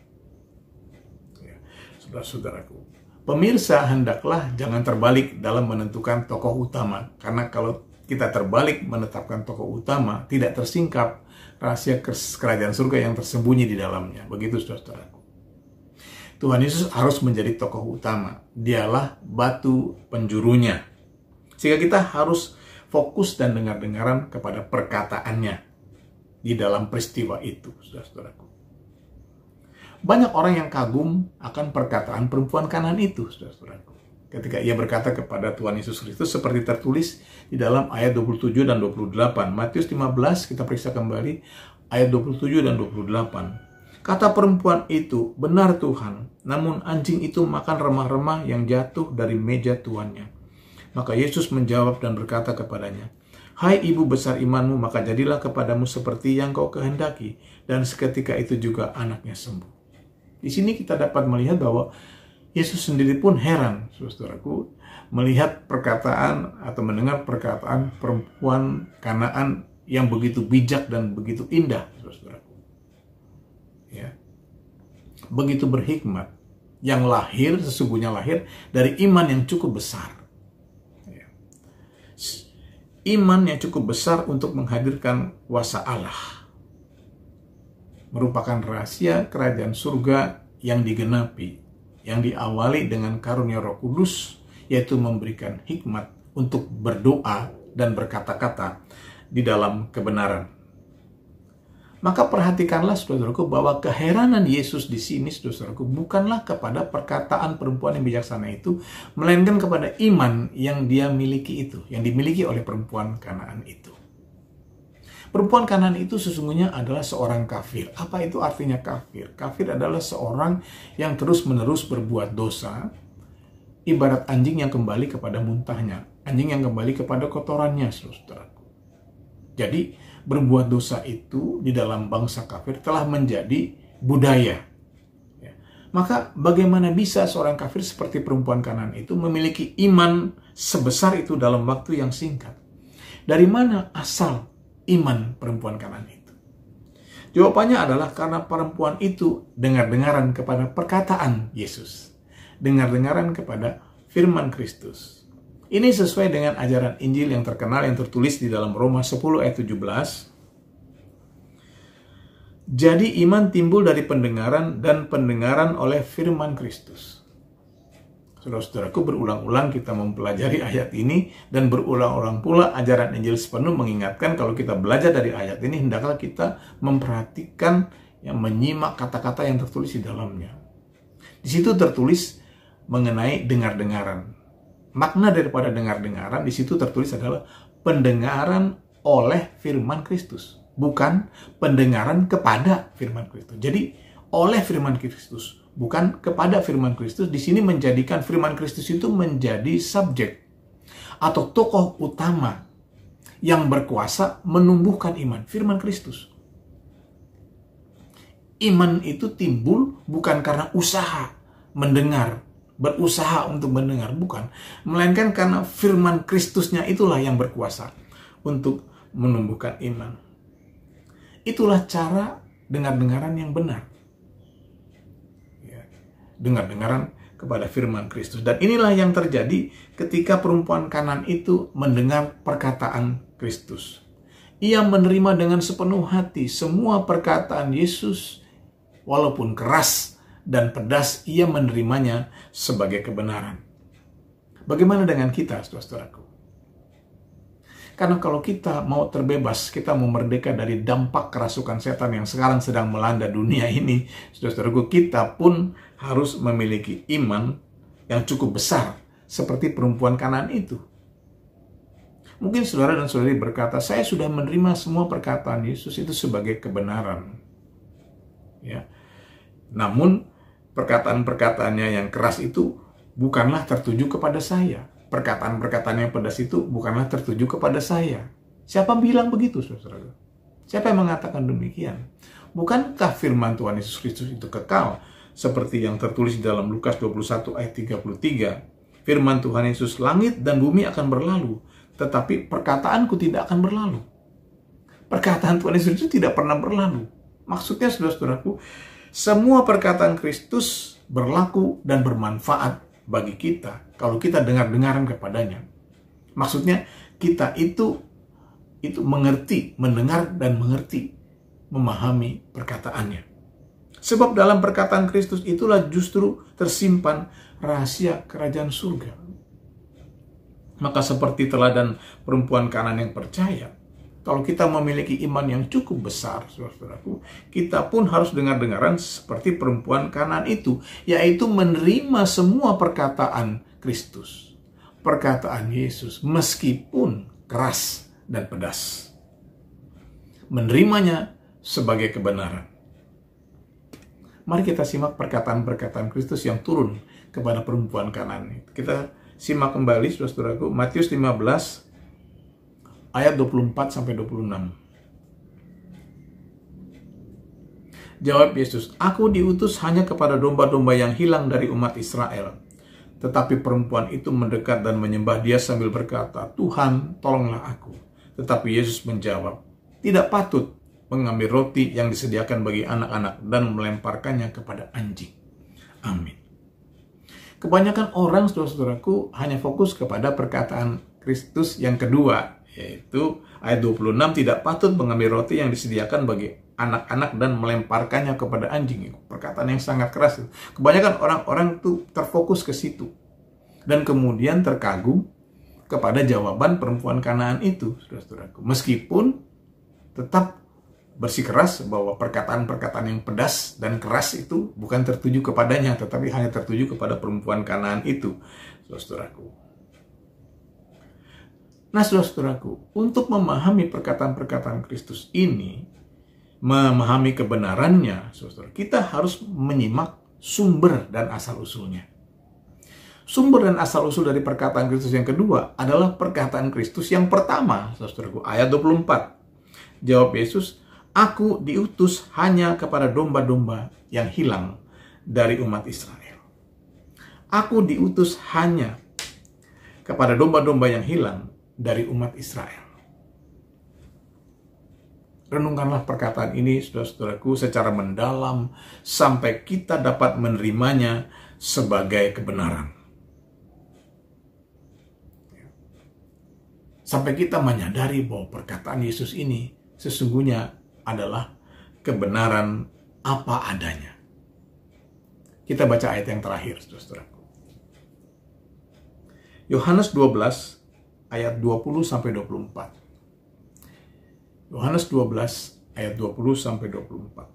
Saudara-saudaraku, pemirsa hendaklah jangan terbalik dalam menentukan tokoh utama. Karena kalau kita terbalik menetapkan tokoh utama, tidak tersingkap rahasia kerajaan surga yang tersembunyi di dalamnya. Begitu saudara-saudaraku. Tuhan Yesus harus menjadi tokoh utama. Dialah batu penjurunya. Sehingga kita harus fokus dan dengar-dengaran kepada perkataannya di dalam peristiwa itu, saudara-saudaraku. Banyak orang yang kagum akan perkataan perempuan Kanaan itu, saudara-saudaraku. Ketika ia berkata kepada Tuhan Yesus Kristus seperti tertulis di dalam ayat 27 dan 28. Matius 15, kita periksa kembali ayat 27 dan 28. Kata perempuan itu, benar Tuhan, namun anjing itu makan remah-remah yang jatuh dari meja tuannya. Maka Yesus menjawab dan berkata kepadanya, hai ibu besar imanmu, maka jadilah kepadamu seperti yang kau kehendaki. Dan seketika itu juga anaknya sembuh. Di sini kita dapat melihat bahwa Yesus sendiri pun heran, saudaraku, melihat perkataan atau mendengar perkataan perempuan Kanaan yang begitu bijak dan begitu indah, saudaraku. Ya. Begitu berhikmat, yang lahir, sesungguhnya lahir dari iman yang cukup besar. Ya. Iman yang cukup besar untuk menghadirkan kuasa Allah. Merupakan rahasia kerajaan surga yang digenapi, yang diawali dengan karunia Roh Kudus, yaitu memberikan hikmat untuk berdoa dan berkata-kata di dalam kebenaran. Maka perhatikanlah, saudaraku, bahwa keheranan Yesus di sini, saudaraku, bukanlah kepada perkataan perempuan yang bijaksana itu, melainkan kepada iman yang dia miliki itu, yang dimiliki oleh perempuan Kanaan itu. Perempuan Kanaan itu sesungguhnya adalah seorang kafir. Apa itu artinya kafir? Kafir adalah seorang yang terus-menerus berbuat dosa, ibarat anjing yang kembali kepada muntahnya, anjing yang kembali kepada kotorannya, saudaraku. Jadi, berbuat dosa itu di dalam bangsa kafir telah menjadi budaya. Ya. Maka bagaimana bisa seorang kafir seperti perempuan Kanaan itu memiliki iman sebesar itu dalam waktu yang singkat? Dari mana asal iman perempuan Kanaan itu? Jawabannya adalah karena perempuan itu dengar-dengaran kepada perkataan Yesus. Dengar-dengaran kepada firman Kristus. Ini sesuai dengan ajaran Injil yang terkenal yang tertulis di dalam Roma 10 ayat 17. Jadi iman timbul dari pendengaran dan pendengaran oleh firman Kristus. Saudara-saudaraku, berulang-ulang kita mempelajari ayat ini dan berulang-ulang pula ajaran Injil sepenuh mengingatkan kalau kita belajar dari ayat ini hendaklah kita memperhatikan yang menyimak kata-kata yang tertulis di dalamnya. Di situ tertulis mengenai dengar-dengaran. Makna daripada dengar-dengaran di situ tertulis adalah pendengaran oleh firman Kristus, bukan pendengaran kepada firman Kristus. Jadi oleh firman Kristus, bukan kepada firman Kristus. Di sini menjadikan firman Kristus itu menjadi subjek atau tokoh utama yang berkuasa menumbuhkan iman, firman Kristus. Iman itu timbul bukan karena usaha mendengar, berusaha untuk mendengar, bukan, melainkan karena firman Kristusnya itulah yang berkuasa untuk menumbuhkan iman. Itulah cara dengar-dengaran yang benar. Ya, dengar-dengaran kepada firman Kristus. Dan inilah yang terjadi ketika perempuan Kanaan itu mendengar perkataan Kristus. Ia menerima dengan sepenuh hati semua perkataan Yesus, walaupun keras dan pedas, ia menerimanya sebagai kebenaran. Bagaimana dengan kita, saudara-saudaraku? Karena kalau kita mau terbebas, kita mau merdeka dari dampak kerasukan setan yang sekarang sedang melanda dunia ini, saudara-saudaraku, kita pun harus memiliki iman yang cukup besar seperti perempuan Kanaan itu. Mungkin saudara dan saudari berkata, saya sudah menerima semua perkataan Yesus itu sebagai kebenaran. Ya. Namun perkataan-perkataannya yang keras itu bukanlah tertuju kepada saya. Perkataan-perkataan yang pedas itu bukanlah tertuju kepada saya. Siapa bilang begitu, saudara? Siapa yang mengatakan demikian? Bukankah firman Tuhan Yesus Kristus itu kekal? Seperti yang tertulis di dalam Lukas 21 ayat 33. Firman Tuhan Yesus, langit dan bumi akan berlalu, tetapi perkataanku tidak akan berlalu. Perkataan Tuhan Yesus itu tidak pernah berlalu. Maksudnya, saudara-saudaraku, semua perkataan Kristus berlaku dan bermanfaat bagi kita kalau kita dengar-dengaran kepadanya. Maksudnya, kita itu mengerti, mendengar dan mengerti, memahami perkataannya. Sebab dalam perkataan Kristus itulah justru tersimpan rahasia kerajaan surga. Maka seperti teladan perempuan Kanaan yang percaya, kalau kita memiliki iman yang cukup besar, saudara-saudaraku, kita pun harus dengar-dengaran seperti perempuan Kanaan itu, yaitu menerima semua perkataan Kristus, perkataan Yesus, meskipun keras dan pedas. Menerimanya sebagai kebenaran. Mari kita simak perkataan-perkataan Kristus yang turun kepada perempuan Kanaan. Kita simak kembali, saudara-saudaraku, Matius 15 ayat 24-26. Jawab Yesus, aku diutus hanya kepada domba-domba yang hilang dari umat Israel. Tetapi perempuan itu mendekat dan menyembah dia sambil berkata, Tuhan, tolonglah aku. Tetapi Yesus menjawab, tidak patut mengambil roti yang disediakan bagi anak-anak dan melemparkannya kepada anjing. Amin. Kebanyakan orang, saudara-saudaraku, hanya fokus kepada perkataan Kristus yang kedua, yaitu ayat 26, tidak patut mengambil roti yang disediakan bagi anak-anak dan melemparkannya kepada anjing. Perkataan yang sangat keras. Kebanyakan orang-orang itu terfokus ke situ. Dan kemudian terkagum kepada jawaban perempuan Kanaan itu, saudara-saudaraku. Meskipun tetap bersikeras bahwa perkataan-perkataan yang pedas dan keras itu bukan tertuju kepadanya, tetapi hanya tertuju kepada perempuan Kanaan itu, saudara-saudaraku. Nah, saudara-saudaraku, untuk memahami perkataan-perkataan Kristus ini, memahami kebenarannya, saudara, kita harus menyimak sumber dan asal-usulnya. Sumber dan asal-usul dari perkataan Kristus yang kedua adalah perkataan Kristus yang pertama, saudaraku, ayat 24. Jawab Yesus, aku diutus hanya kepada domba-domba yang hilang dari umat Israel. Aku diutus hanya kepada domba-domba yang hilang dari umat Israel. Renungkanlah perkataan ini, saudara-saudaraku, secara mendalam sampai kita dapat menerimanya sebagai kebenaran. Sampai kita menyadari bahwa perkataan Yesus ini sesungguhnya adalah kebenaran apa adanya. Kita baca ayat yang terakhir, saudara-saudaraku. Yohanes 12 ayat 20-24. Yohanes 12 ayat 20-24.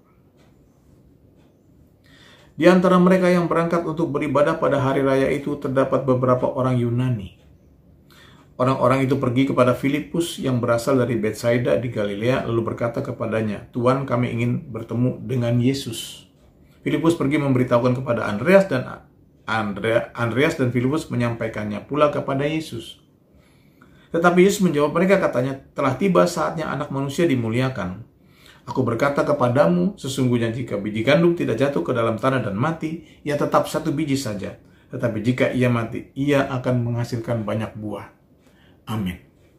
Di antara mereka yang berangkat untuk beribadah pada hari raya itu terdapat beberapa orang Yunani. Orang-orang itu pergi kepada Filipus yang berasal dari Betsaida di Galilea lalu berkata kepadanya, Tuhan, kami ingin bertemu dengan Yesus. Filipus pergi memberitahukan kepada Andreas dan Filipus menyampaikannya pula kepada Yesus. Tetapi Yesus menjawab mereka, katanya, telah tiba saatnya anak manusia dimuliakan. Aku berkata kepadamu, sesungguhnya jika biji gandum tidak jatuh ke dalam tanah dan mati, ia tetap satu biji saja. Tetapi jika ia mati, ia akan menghasilkan banyak buah. Amin.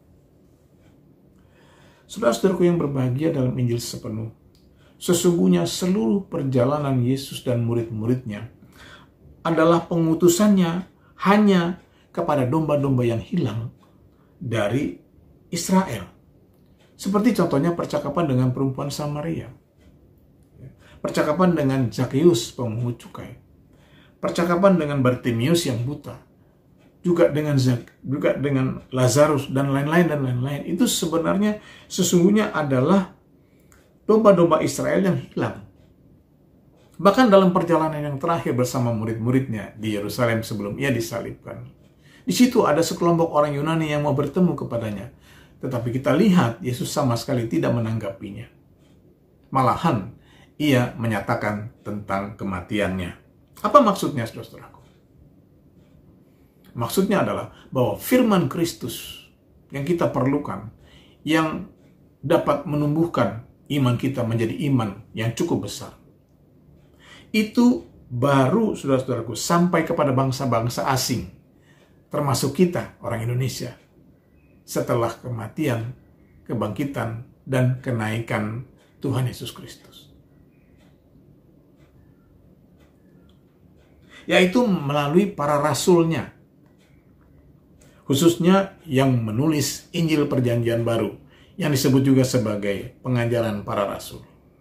Saudara-saudaraku yang berbahagia dalam Injil sepenuh, sesungguhnya seluruh perjalanan Yesus dan murid-muridnya adalah pengutusannya hanya kepada domba-domba yang hilang dari Israel. Seperti contohnya percakapan dengan perempuan Samaria. Percakapan dengan Zakheus pemungut cukai. Percakapan dengan Bartimius yang buta. Juga dengan Lazarus dan lain-lain. Itu sebenarnya sesungguhnya adalah domba-domba Israel yang hilang. Bahkan dalam perjalanan yang terakhir bersama murid-muridnya di Yerusalem sebelum ia disalibkan. Di situ ada sekelompok orang Yunani yang mau bertemu kepadanya. Tetapi kita lihat Yesus sama sekali tidak menanggapinya. Malahan, ia menyatakan tentang kematiannya. Apa maksudnya, saudara-saudaraku? Maksudnya adalah bahwa firman Kristus yang kita perlukan, yang dapat menumbuhkan iman kita menjadi iman yang cukup besar, itu baru, saudara-saudaraku, sampai kepada bangsa-bangsa asing, termasuk kita, orang Indonesia, setelah kematian, kebangkitan, dan kenaikan Tuhan Yesus Kristus. Yaitu melalui para rasulnya, khususnya yang menulis Injil Perjanjian Baru, yang disebut juga sebagai pengajaran para rasul.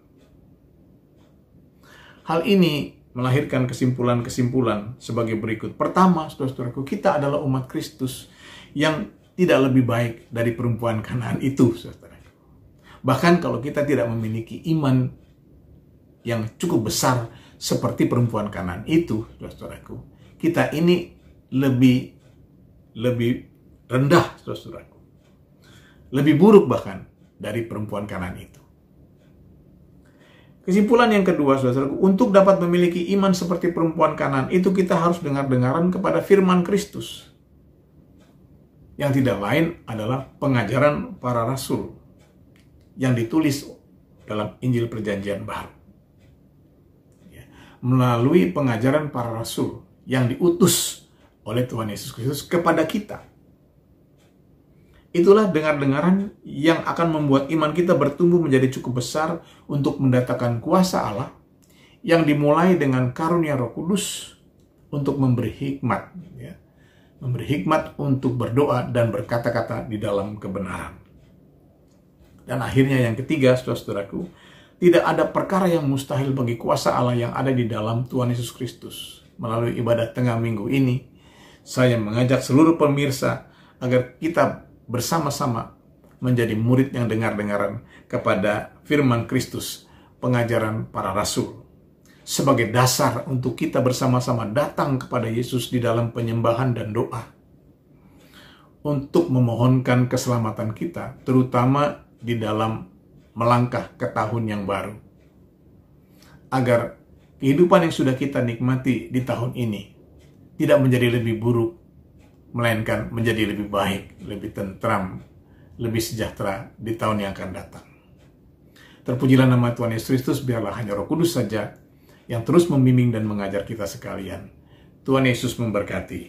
Hal ini melahirkan kesimpulan-kesimpulan sebagai berikut. Pertama, saudara-saudaraku, kita adalah umat Kristus yang tidak lebih baik dari perempuan Kanaan itu, saudara. Bahkan kalau kita tidak memiliki iman yang cukup besar seperti perempuan Kanaan itu, saudara-saudaraku, kita ini lebih rendah, saudara-saudaraku. Lebih buruk bahkan dari perempuan Kanaan itu. Kesimpulan yang kedua, saudara-saudaraku, untuk dapat memiliki iman seperti perempuan Kanaan itu kita harus dengar-dengaran kepada firman Kristus. Yang tidak lain adalah pengajaran para rasul yang ditulis dalam Injil Perjanjian Baru. Melalui pengajaran para rasul yang diutus oleh Tuhan Yesus Kristus kepada kita. Itulah dengar-dengaran yang akan membuat iman kita bertumbuh menjadi cukup besar untuk mendatangkan kuasa Allah yang dimulai dengan karunia Roh Kudus untuk memberi hikmat, memberi hikmat untuk berdoa dan berkata-kata di dalam kebenaran. Dan akhirnya yang ketiga, saudara-saudaraku, tidak ada perkara yang mustahil bagi kuasa Allah yang ada di dalam Tuhan Yesus Kristus. Melalui ibadah tengah minggu ini, saya mengajak seluruh pemirsa agar kita bersama-sama menjadi murid yang dengar-dengaran kepada firman Kristus, pengajaran para rasul, sebagai dasar untuk kita bersama-sama datang kepada Yesus di dalam penyembahan dan doa, untuk memohonkan keselamatan kita, terutama di dalam melangkah ke tahun yang baru, agar kehidupan yang sudah kita nikmati di tahun ini tidak menjadi lebih buruk, melainkan menjadi lebih baik, lebih tentram, lebih sejahtera di tahun yang akan datang. Terpujilah nama Tuhan Yesus Kristus, biarlah hanya Roh Kudus saja yang terus membimbing dan mengajar kita sekalian. Tuhan Yesus memberkati.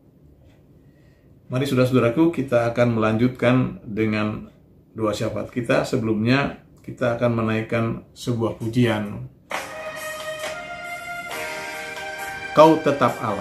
Mari saudara-saudaraku, kita akan melanjutkan dengan doa syafaat kita. Sebelumnya kita akan menaikkan sebuah pujian. Kau tetap Allah.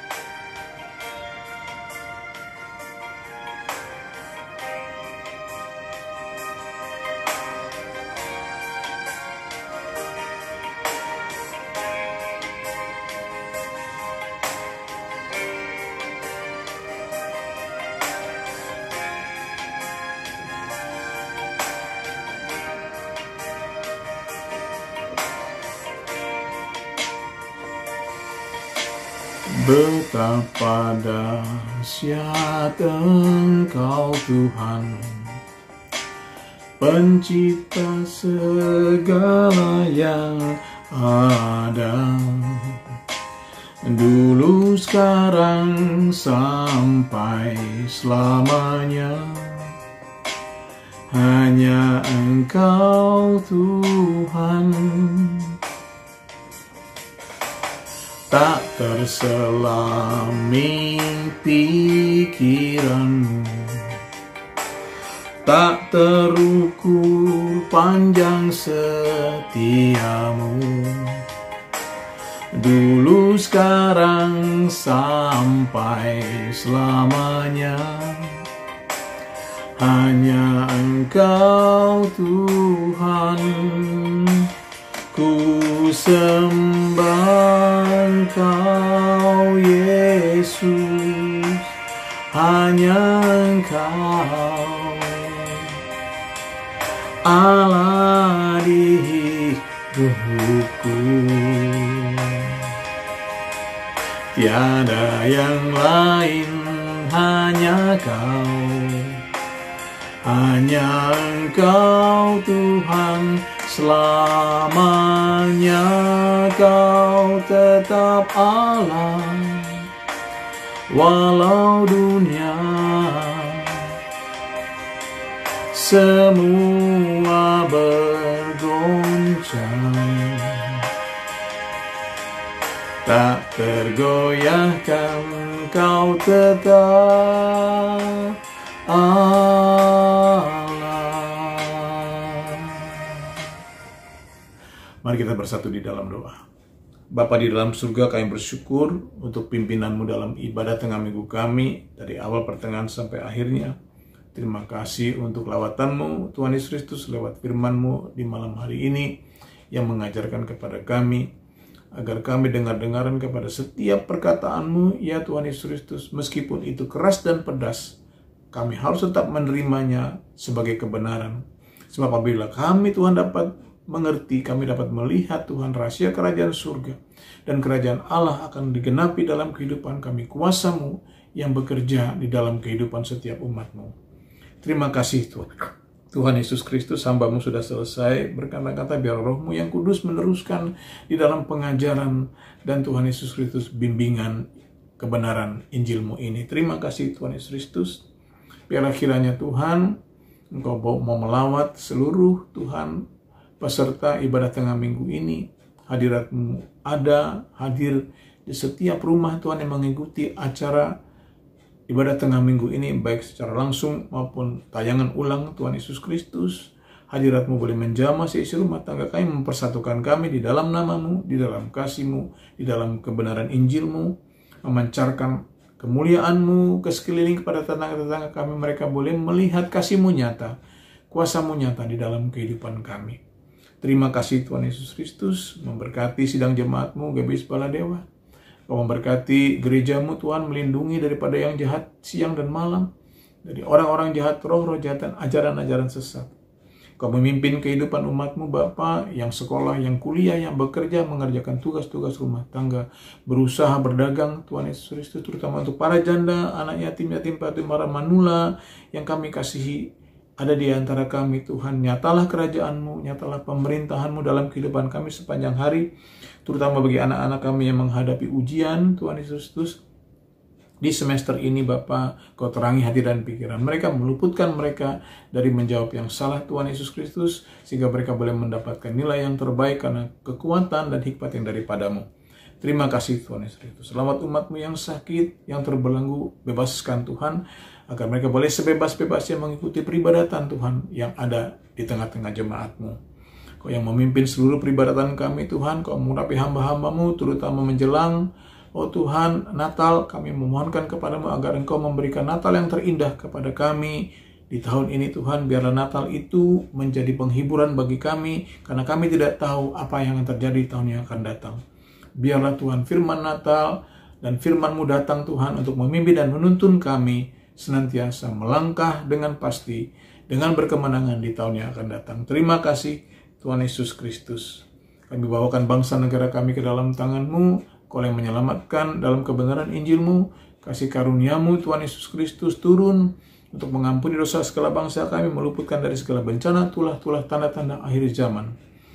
Betapa dahsyat Engkau Tuhan, Pencipta segala yang ada, dulu, sekarang, sampai selamanya. Hanya Engkau Tuhan, tak tersela mimpi pikiranmu, tak terukur panjang setiamu, dulu, sekarang, sampai selamanya. Hanya Engkau Tuhan, ku sembah Engkau Yesus, hanya Engkau Allah di hidupku, tiada yang lain hanya Engkau Tuhan, selamanya Kau tetap Allah. Walau dunia semua bergoncang, tak tergoyahkan Kau tetap Allah. Mari kita bersatu di dalam doa. Bapa di dalam surga, kami bersyukur untuk pimpinan-Mu dalam ibadah tengah minggu kami, dari awal pertengahan sampai akhirnya. Terima kasih untuk lawatan-Mu, Tuhan Yesus Kristus, lewat firman-Mu di malam hari ini, yang mengajarkan kepada kami, agar kami dengar-dengaran kepada setiap perkataan-Mu, ya Tuhan Yesus Kristus, meskipun itu keras dan pedas, kami harus tetap menerimanya sebagai kebenaran. Sebab apabila kami, Tuhan, dapat mengerti, kami dapat melihat, Tuhan, rahasia kerajaan surga dan kerajaan Allah akan digenapi dalam kehidupan kami, kuasa-Mu yang bekerja di dalam kehidupan setiap umat-Mu. Terima kasih Tuhan Yesus Kristus, hamba-Mu sudah selesai berkata-kata, biar Roh-Mu yang kudus meneruskan di dalam pengajaran dan Tuhan Yesus Kristus bimbingan kebenaran Injil-Mu ini. Terima kasih Tuhan Yesus Kristus, biarlah kiranya Tuhan Engkau mau melawat seluruh Tuhan peserta ibadah tengah minggu ini. Hadirat-Mu hadir di setiap rumah Tuhan yang mengikuti acara ibadah tengah minggu ini, baik secara langsung maupun tayangan ulang. Tuhan Yesus Kristus, hadirat-Mu boleh menjamah seisi rumah tangga kami, mempersatukan kami di dalam nama-Mu, di dalam kasih-Mu, di dalam kebenaran Injil-Mu, memancarkan kemuliaan-Mu ke sekeliling kepada tetangga-tetangga kami. Mereka boleh melihat kasih-Mu nyata, kuasa-Mu nyata di dalam kehidupan kami. Terima kasih Tuhan Yesus Kristus, memberkati sidang jemaat-Mu, GBI Baladewa. Kau memberkati gereja-Mu Tuhan, melindungi daripada yang jahat siang dan malam, dari orang-orang jahat, roh-roh jahat, dan ajaran-ajaran sesat. Kau memimpin kehidupan umat-Mu Bapa, yang sekolah, yang kuliah, yang bekerja, mengerjakan tugas-tugas rumah tangga, berusaha berdagang, Tuhan Yesus Kristus, terutama untuk para janda, anak yatim, piatu, para manula yang kami kasihi, ada di antara kami. Tuhan, nyatalah kerajaan-Mu, nyatalah pemerintahan-Mu dalam kehidupan kami sepanjang hari, terutama bagi anak-anak kami yang menghadapi ujian. Tuhan Yesus Kristus, di semester ini Bapa, Kau terangi hati dan pikiran mereka, meluputkan mereka dari menjawab yang salah, Tuhan Yesus Kristus, sehingga mereka boleh mendapatkan nilai yang terbaik karena kekuatan dan hikmat yang daripada-Mu. Terima kasih Tuhan Yesus Kristus. Selamat umat-Mu yang sakit, yang terbelenggu, bebaskan Tuhan, agar mereka boleh sebebas-bebasnya mengikuti peribadatan Tuhan yang ada di tengah-tengah jemaat-Mu. Kau yang memimpin seluruh peribadatan kami Tuhan, Kau mengurapi hamba-hamba-Mu, terutama menjelang Tuhan Natal. Kami memohonkan kepada-Mu agar Engkau memberikan Natal yang terindah kepada kami di tahun ini Tuhan. Biarlah Natal itu menjadi penghiburan bagi kami, karena kami tidak tahu apa yang akan terjadi di tahun yang akan datang. Biarlah Tuhan firman Natal dan firman-Mu datang Tuhan untuk memimpin dan menuntun kami senantiasa melangkah dengan pasti, dengan berkemenangan di tahun yang akan datang. Terima kasih Tuhan Yesus Kristus. Kami bawakan bangsa negara kami ke dalam tangan-Mu. Kau yang menyelamatkan dalam kebenaran Injil-Mu. Kasih karunia-Mu Tuhan Yesus Kristus turun untuk mengampuni dosa segala bangsa kami, meluputkan dari segala bencana, tulah-tulah, tanda-tanda akhir zaman.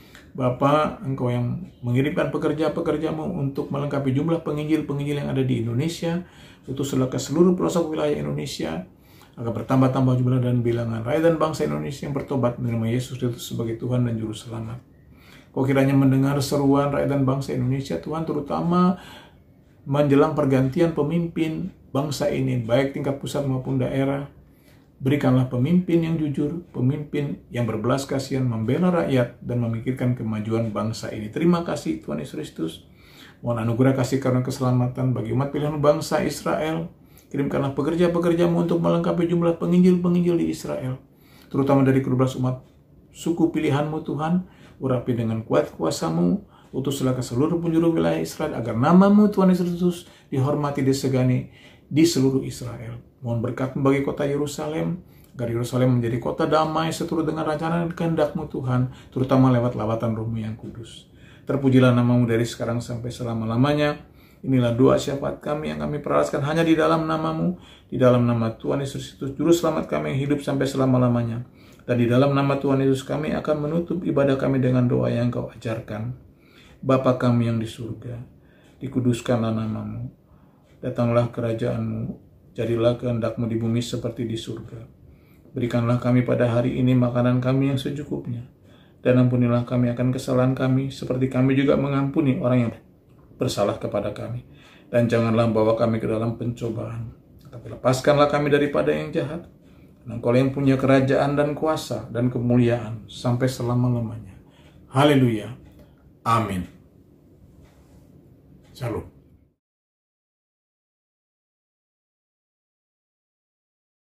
Bapa, Engkau yang mengirimkan pekerja-pekerja-Mu untuk melengkapi jumlah penginjil-penginjil yang ada di Indonesia, utuslah ke seluruh pelosok wilayah Indonesia, agar bertambah-tambah jumlah dan bilangan rakyat dan bangsa Indonesia yang bertobat menerima Yesus Kristus sebagai Tuhan dan Juru Selamat. Kau kiranya mendengar seruan rakyat dan bangsa Indonesia Tuhan, terutama menjelang pergantian pemimpin bangsa ini, baik tingkat pusat maupun daerah. Berikanlah pemimpin yang jujur, pemimpin yang berbelas kasihan, membela rakyat dan memikirkan kemajuan bangsa ini. Terima kasih Tuhan Yesus Kristus. Mohon anugerah kasih karunia keselamatan bagi umat pilihan bangsa Israel. Kirimkanlah pekerja-pekerja-Mu untuk melengkapi jumlah penginjil-penginjil di Israel, terutama dari ke-12 umat suku pilihan-Mu Tuhan. Urapi dengan kuat kuasa-Mu, utuslah ke seluruh penjuru wilayah Israel, agar nama-Mu Tuhan Yesus Kristus dihormati, disegani di seluruh Israel. Mohon berkat-Mu bagi kota Yerusalem, agar Yerusalem menjadi kota damai seturut dengan rencana dan kehendak-Mu Tuhan, terutama lewat lawatan Roh-Mu yang kudus. Terpujilah nama-Mu dari sekarang sampai selama-lamanya. Inilah doa syafaat kami yang kami peraraskan hanya di dalam nama-Mu, di dalam nama Tuhan Yesus Kristus, Juru Selamat kami yang hidup sampai selama-lamanya. Dan di dalam nama Tuhan Yesus kami akan menutup ibadah kami dengan doa yang Kau ajarkan. Bapa kami yang di surga, dikuduskanlah nama-Mu, datanglah kerajaan-Mu, jadilah kehendak-Mu di bumi seperti di surga. Berikanlah kami pada hari ini makanan kami yang secukupnya, dan ampunilah kami akan kesalahan kami, seperti kami juga mengampuni orang yang bersalah kepada kami. Dan janganlah bawa kami ke dalam pencobaan, tapi lepaskanlah kami daripada yang jahat. Dan Engkau yang punya kerajaan dan kuasa dan kemuliaan sampai selama-lamanya. Haleluya. Amin. Shalom.